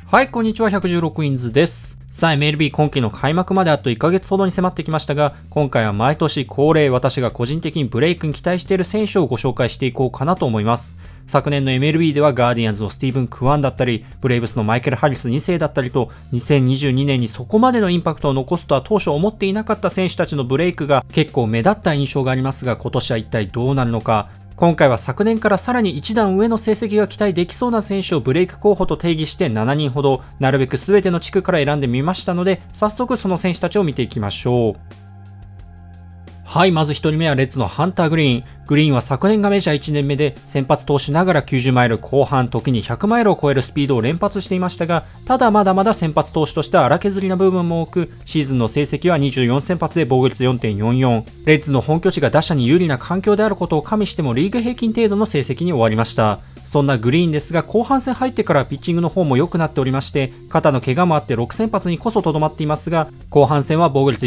はい、こんにちは。116インズです。さあ、MLB 今季の開幕まであと1ヶ月ほどに迫ってきましたが、今回は毎年恒例、私が個人的にブレイクに期待している選手をご紹介していこうかなと思います。昨年の MLB ではガーディアンズのスティーブン・クワンだったり、ブレイブスのマイケル・ハリス2世だったりと、2022年にそこまでのインパクトを残すとは当初思っていなかった選手たちのブレイクが結構目立った印象がありますが、今年は一体どうなるのか。今回は昨年からさらに一段上の成績が期待できそうな選手をブレイク候補と定義して7人ほど、なるべく全ての地区から選んでみましたので、早速その選手たちを見ていきましょう。はい、まず1人目はレッズのハンター・グリーン。グリーンは昨年がメジャー1年目で、先発投手ながら90マイル後半、時に100マイルを超えるスピードを連発していましたが、ただまだまだ先発投手としては荒削りな部分も多く、シーズンの成績は24先発で防御率 4.44。レッズの本拠地が打者に有利な環境であることを加味してもリーグ平均程度の成績に終わりました。そんなグリーンですが、後半戦入ってからピッチングの方も良くなっておりまして、肩の怪我もあって6先発にこそとどまっていますが、後半戦は防御率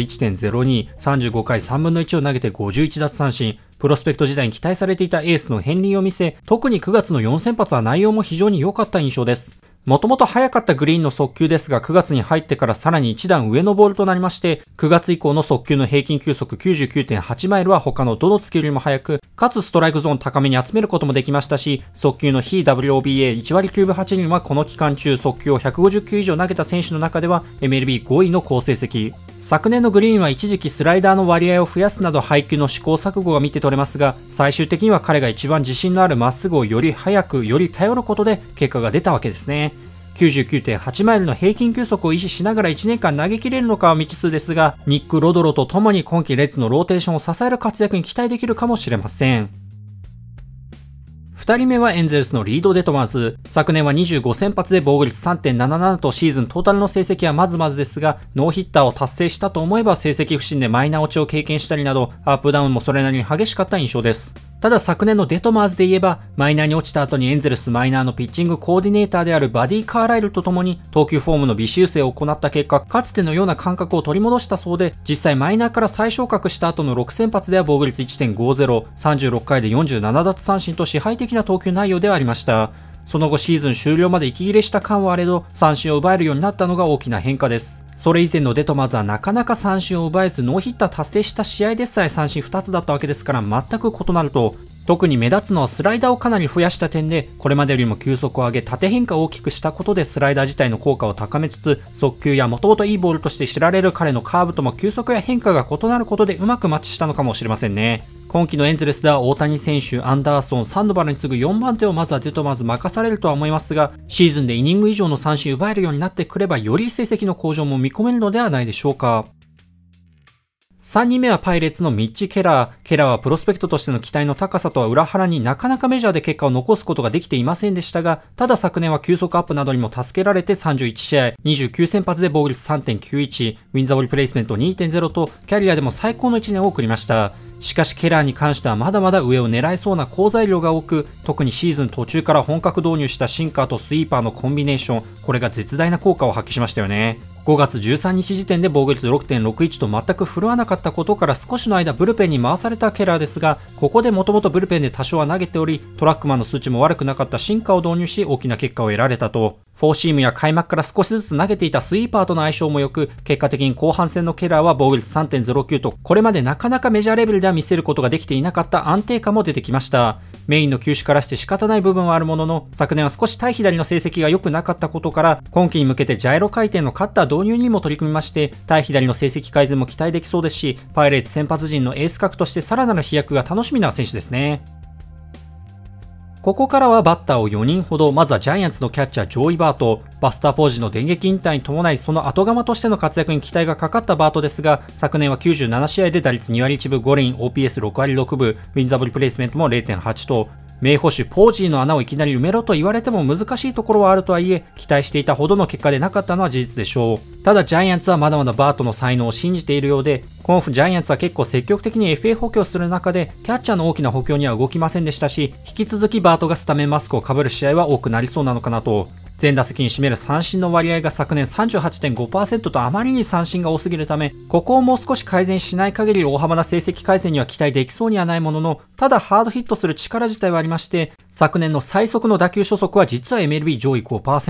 1.02、35回3分の1を投げて51奪三振、プロスペクト時代に期待されていたエースの片鱗を見せ、特に9月の4先発は内容も非常に良かった印象です。もともと速かったグリーンの速球ですが、9月に入ってからさらに一段上のボールとなりまして、9月以降の速球の平均球速 99.8 マイルは他のどの月よりも速く、かつストライクゾーン高めに集めることもできましたし、速球の非 WOBA1 割9分8厘はこの期間中速球を150球以上投げた選手の中では MLB5 位の好成績。昨年のグリーンは一時期スライダーの割合を増やすなど配球の試行錯誤が見て取れますが、最終的には彼が一番自信のあるまっすぐをより速くより頼ることで結果が出たわけですね。99.8 マイルの平均球速を維持しながら1年間投げ切れるのかは未知数ですが、ニック・ロドロとともに今季レッズのローテーションを支える活躍に期待できるかもしれません。2人目はエンゼルスのリード・デトマーズ。昨年は25先発で防御率 3.77 とシーズントータルの成績はまずまずですが、ノーヒッターを達成したと思えば成績不振でマイナー落ちを経験したりなど、アップダウンもそれなりに激しかった印象です。ただ昨年のデトマーズで言えば、マイナーに落ちた後にエンゼルスマイナーのピッチングコーディネーターであるバディ・カーライルと共に投球フォームの微修正を行った結果、かつてのような感覚を取り戻したそうで、実際マイナーから再昇格した後の6先発では防御率 1.50、36回で47奪三振と支配的な投球内容ではありました。その後シーズン終了まで息切れした感はあれど、三振を奪えるようになったのが大きな変化です。それ以前のデトマーズはなかなか三振を奪えずノーヒッター達成した試合でさえ三振2つだったわけですから全く異なると。特に目立つのはスライダーをかなり増やした点で、これまでよりも球速を上げ縦変化を大きくしたことでスライダー自体の効果を高めつつ、速球やもともといいボールとして知られる彼のカーブとも球速や変化が異なることでうまくマッチしたのかもしれませんね。今季のエンゼルスでは大谷選手、アンダーソン、サンドバルに次ぐ4番手をまずはデトマーズ任されるとは思いますが、シーズンでイニング以上の三振奪えるようになってくればより成績の向上も見込めるのではないでしょうか。3人目はパイレーツのミッチ・ケラー。ケラーはプロスペクトとしての期待の高さとは裏腹になかなかメジャーで結果を残すことができていませんでしたが、ただ昨年は球速アップなどにも助けられて31試合、29先発で防御率 3.91、ウィンザボリプレイスメント 2.0 とキャリアでも最高の1年を送りました。しかしケラーに関してはまだまだ上を狙えそうな好材料が多く、特にシーズン途中から本格導入したシンカーとスイーパーのコンビネーション、これが絶大な効果を発揮しましたよね。5月13日時点で防御率 6.61 と全く振るわなかったことから少しの間ブルペンに回されたケラーですが、ここでもともとブルペンで多少は投げており、トラックマンの数値も悪くなかったシンカーを導入し大きな結果を得られたと。フォーシームや開幕から少しずつ投げていたスイーパーとの相性も良く、結果的に後半戦のケラーは防御率 3.09 と、これまでなかなかメジャーレベルでは見せることができていなかった安定感も出てきました。メインの球種からして仕方ない部分はあるものの、昨年は少し対左の成績が良くなかったことから、今季に向けてジャイロ回転のカッター導入にも取り組みまして、対左の成績改善も期待できそうですし、パイレーツ先発陣のエース格としてさらなる飛躍が楽しみな選手ですね。ここからはバッターを4人ほど、まずはジャイアンツのキャッチャージョーイ・バート。バスターポージの電撃引退に伴いその後釜としての活躍に期待がかかったバートですが、昨年は97試合で打率2割1分5厘、OPS6 割6分、ウィンザブリプレイスメントも 0.8 と、名捕手ポージーの穴をいきなり埋めろと言われても難しいところはあるとはいえ、期待していたほどの結果でなかったのは事実でしょう。ただジャイアンツはまだまだバートの才能を信じているようで、今オフジャイアンツは結構積極的に FA 補強する中で、キャッチャーの大きな補強には動きませんでしたし、引き続きバートがスタメンマスクを被る試合は多くなりそうなのかなと。全打席に占める三振の割合が昨年 38.5% とあまりに三振が多すぎるため、ここをもう少し改善しない限り大幅な成績改善には期待できそうにはないものの、ただハードヒットする力自体はありまして、昨年の最速の打球初速は実は MLB 上位 5%、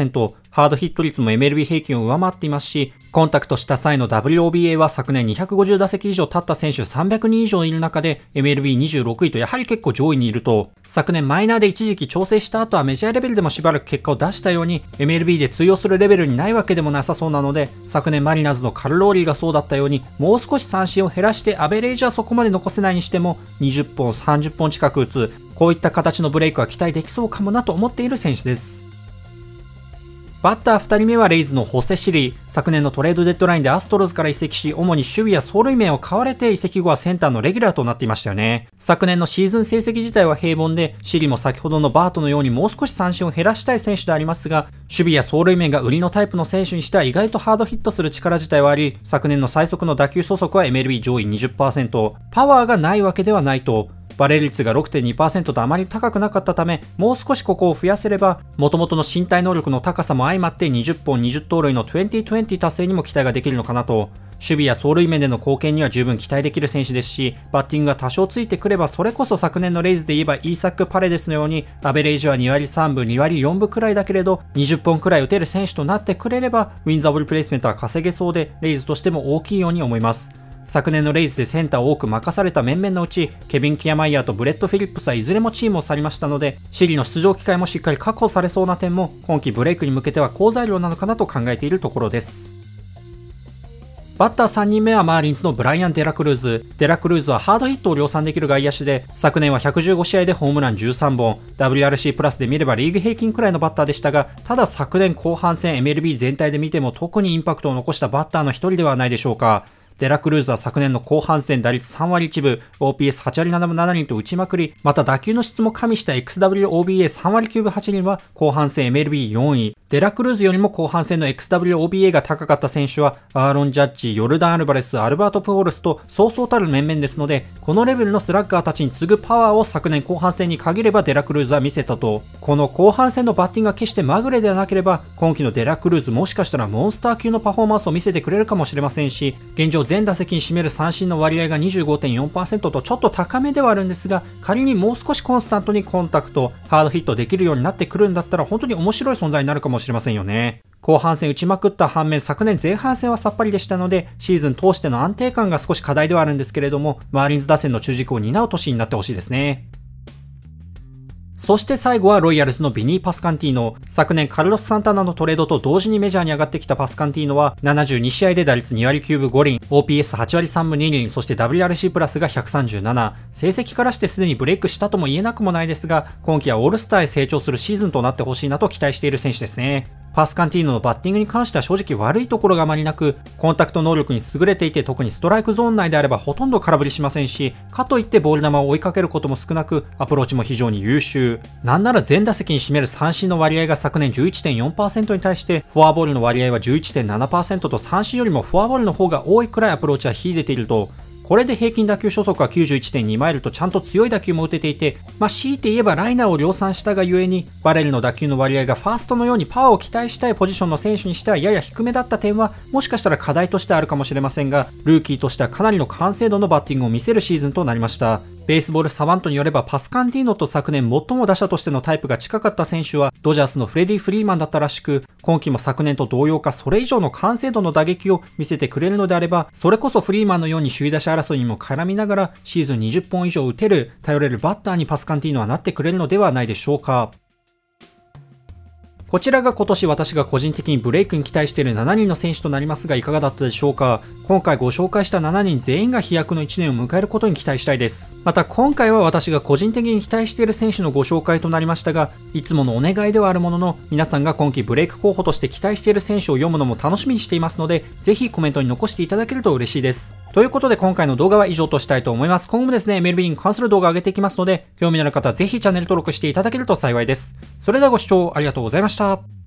ハードヒット率も MLB 平均を上回っていますし、コンタクトした際の WOBA は昨年250打席以上立った選手300人以上いる中で MLB26 位とやはり結構上位にいると、昨年マイナーで一時期調整した後はメジャーレベルでもしばらく結果を出したように MLB で通用するレベルにないわけでもなさそうなので、昨年マリナーズのカルローリーがそうだったようにもう少し三振を減らしてアベレージはそこまで残せないにしても20本30本近く打つ、こういった形のブレイクは期待できそうかもなと思っている選手です。バッター2人目はレイズのホセ・シリー。昨年のトレードデッドラインでアストロズから移籍し、主に守備や走塁面を買われて移籍後はセンターのレギュラーとなっていましたよね。昨年のシーズン成績自体は平凡で、シリも先ほどのバートのようにもう少し三振を減らしたい選手でありますが、守備や走塁面が売りのタイプの選手にしては意外とハードヒットする力自体はあり、昨年の最速の打球速は MLB 上位 20%、パワーがないわけではないと。バレー率が 6.2% とあまり高くなかったため、もう少しここを増やせれば、元々の身体能力の高さも相まって20本20盗塁の2020達成にも期待ができるのかなと。守備や走塁面での貢献には十分期待できる選手ですし、バッティングが多少ついてくれば、それこそ昨年のレイズで言えばイーサック・パレデスのように、アベレージは2割3分2割4分くらいだけれど、20本くらい打てる選手となってくれれば、ウィンザブルプレイスメントは稼げそうで、レイズとしても大きいように思います。昨年のレイズでセンターを多く任された面々のうち、ケビン・キアマイヤーとブレッド・フィリップスはいずれもチームを去りましたので、シリの出場機会もしっかり確保されそうな点も、今季ブレイクに向けては好材料なのかなと考えているところです。バッター3人目はマーリンズのブライアン・デラクルーズ。デラクルーズはハードヒットを量産できる外野手で、昨年は115試合でホームラン13本、WRC プラスで見ればリーグ平均くらいのバッターでしたが、ただ昨年後半戦 MLB 全体で見ても特にインパクトを残したバッターの一人ではないでしょうか。デラクルーズは昨年の後半戦打率3割1分、OPS8 割7分7厘と打ちまくり、また打球の質も加味した XWOBA3 割9分8厘は後半戦 MLB4 位。デラクルーズよりも後半戦の XWOBA が高かった選手は、アーロン・ジャッジ、ヨルダン・アルバレス、アルバート・プホルスとそうそうたる面々ですので、このレベルのスラッガーたちに次ぐパワーを昨年後半戦に限ればデラクルーズは見せたと。この後半戦のバッティングが決してまぐれではなければ、今季のデラクルーズもしかしたらモンスター級のパフォーマンスを見せてくれるかもしれませんし、現状全打席に占める三振の割合が 25.4% とちょっと高めではあるんですが、仮にもう少しコンスタントにコンタクト、ハードヒットできるようになってくるんだったら本当に面白い存在になるかもしれませんよね。後半戦打ちまくった反面、昨年前半戦はさっぱりでしたので、シーズン通しての安定感が少し課題ではあるんですけれども、マーリンズ打線の中軸を担う年になってほしいですね。そして最後はロイヤルズのビニー・パスカンティーノ。昨年カルロス・サンタナのトレードと同時にメジャーに上がってきたパスカンティーノは72試合で打率2割9分5厘、OPS8 割3分2厘、そして WRC プラスが137。成績からしてすでにブレイクしたとも言えなくもないですが、今季はオールスターへ成長するシーズンとなってほしいなと期待している選手ですね。パスカンティーノのバッティングに関しては正直悪いところがあまりなく、コンタクト能力に優れていて特にストライクゾーン内であればほとんど空振りしませんし、かといってボール球を追いかけることも少なく、アプローチも非常に優秀。なんなら全打席に占める三振の割合が昨年 11.4% に対して、フォアボールの割合は 11.7% と三振よりもフォアボールの方が多いくらいアプローチは秀でていると。これで平均打球初速は 91.2 マイルとちゃんと強い打球も打てていて、強いて言えばライナーを量産したがゆえに、バレルの打球の割合がファーストのようにパワーを期待したいポジションの選手にしてはやや低めだった点は、もしかしたら課題としてあるかもしれませんが、ルーキーとしてはかなりの完成度のバッティングを見せるシーズンとなりました。ベースボールサバントによればパスカンティーノと昨年最も打者としてのタイプが近かった選手はドジャースのフレディ・フリーマンだったらしく、今季も昨年と同様かそれ以上の完成度の打撃を見せてくれるのであれば、それこそフリーマンのように首位打者争いにも絡みながらシーズン20本以上打てる頼れるバッターにパスカンティーノはなってくれるのではないでしょうか。こちらが今年私が個人的にブレイクに期待している7人の選手となりますが、いかがだったでしょうか。今回ご紹介した7人全員が飛躍の1年を迎えることに期待したいです。また今回は私が個人的に期待している選手のご紹介となりましたが、いつものお願いではあるものの、皆さんが今季ブレイク候補として期待している選手を読むのも楽しみにしていますので、ぜひコメントに残していただけると嬉しいです。ということで今回の動画は以上としたいと思います。今後もですね、MLB に関する動画を上げていきますので、興味のある方はぜひチャンネル登録していただけると幸いです。それではご視聴ありがとうございました。